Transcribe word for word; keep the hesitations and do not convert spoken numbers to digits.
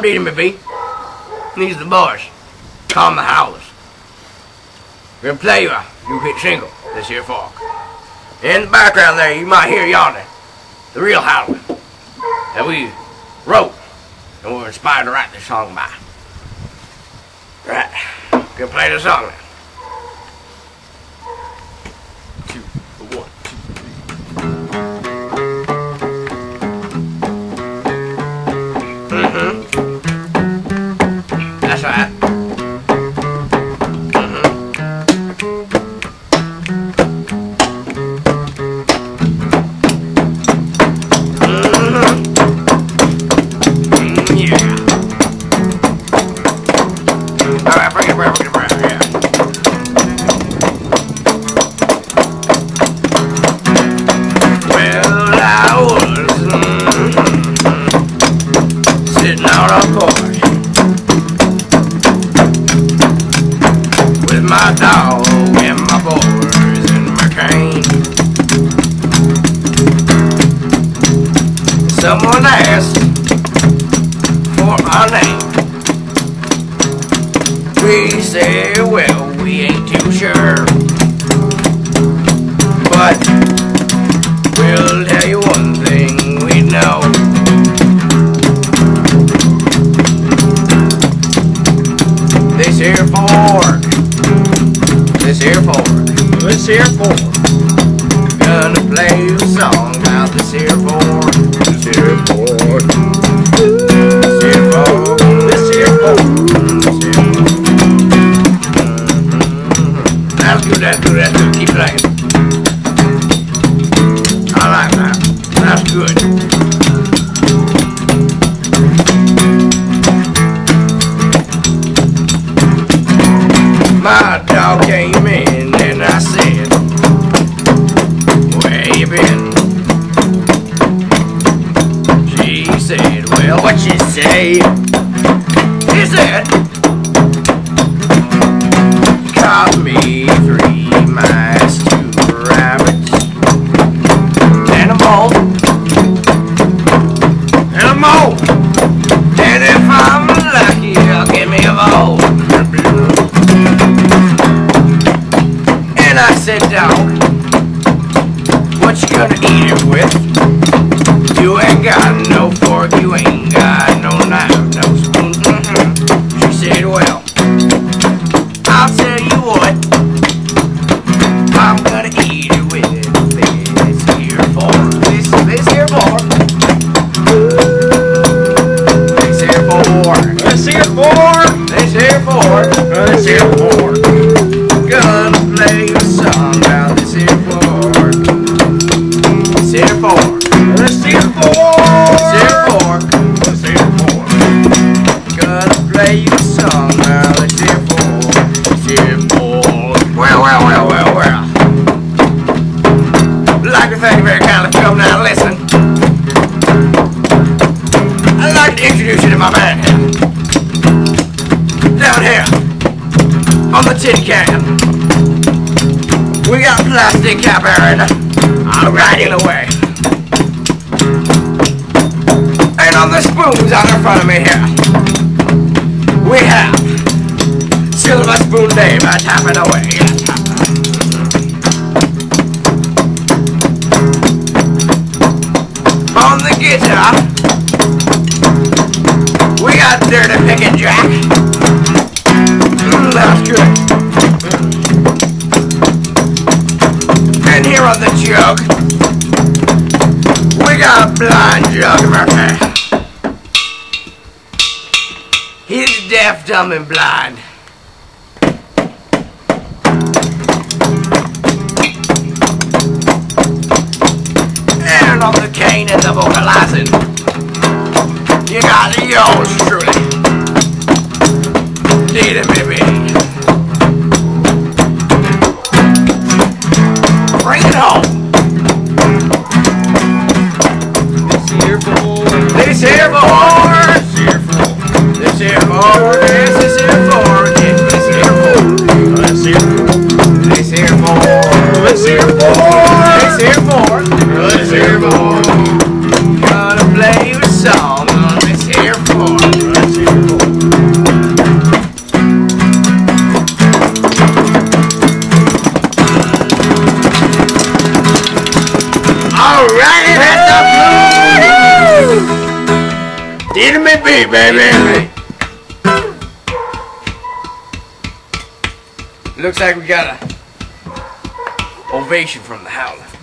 I'm DeeToMeBee. These are the boys. Call them the Howlers. We're gonna play you a new hit single, this here folk. In the background there, you might hear yonder the real Howler that we wrote and we were inspired to write this song by. Right, gonna play the song now. Two, one, two, three. Mm-hmm. That's right. Alright, bring it around, bring it around, yeah. Well, I was mm-hmm, sitting on a porch with my dog and my boys and my cane. Someone asked for our name. We say, well, we ain't too sure, but we'll tell you one thing we know. This here fork, this here fork, this here fork, gonna play you a song about this here fork, this here fork, this here fork, this here fork. That's good, that's good, that's good. Keep playing. I like that. That's good. My dog came in and I said, where you been? She said, well, what you say? He said, caught me three mice, two rabbits, and a mole, and a mole. And if I'm lucky, I'll give me a mole. And I said, dog, what you gonna eat it with? You ain't got no fork, you ain't got no knife, no spoon. Mm-hmm. She said, well, I'll tell you what, I'm gonna eat it with this here fork, this, this here fork, this here fork, this here fork, this here fork, this here fork, gonna play you a song about this here fork, this here fork, this here fork, this here fork, this here fork, gonna play you a song about this here fork. Well, well, well, well, well. I'd like to thank you very kindly for coming out and listening. I'd like to introduce you to my man here. Down here, on the tin can, we got plastic cap area right in the way. And on the spoons out in front of me here, we have Silver Spoon Day by tapping away. Yeah, tap. On the guitar, we got Dirty Pickin Jack. Mm, that's good. And here on the jug, we got Blind Jug Murphy. He's deaf, dumb, and blind. And on the cane and the vocalizing, you got yours truly, DeeToMeBee. Bring it home. This here for, this here for, this here for, this here for, this here for, this here for, this here for, this here for, this here for. This here for, gonna play you a song on this here for. Alrighty, that's the blues. DeeToMeBee, baby. Looks like we got a ovation from the Howler.